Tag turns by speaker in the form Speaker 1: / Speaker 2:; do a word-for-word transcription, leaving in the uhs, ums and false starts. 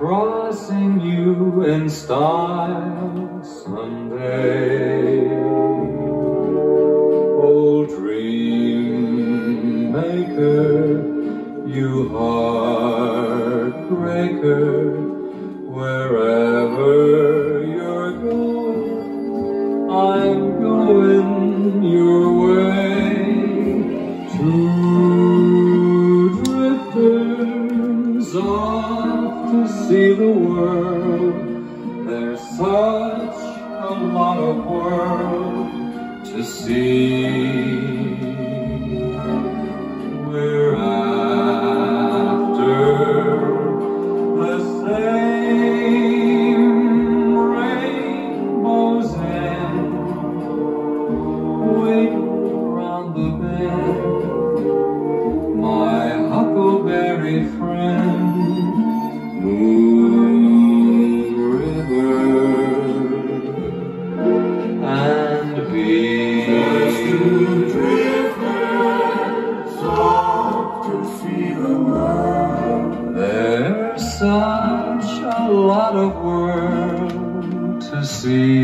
Speaker 1: crossing you in style someday. Oh, dream maker, you heartbreaker, wherever you're going, I'm going your way. Two drifters off to see the world. There's such a lot of world to see. We're after the same rainbow's end, waiting around the bend, my huckleberry friend. Moon River and beach.
Speaker 2: There's two drifters off to see the world.
Speaker 1: There's such a lot of world to see.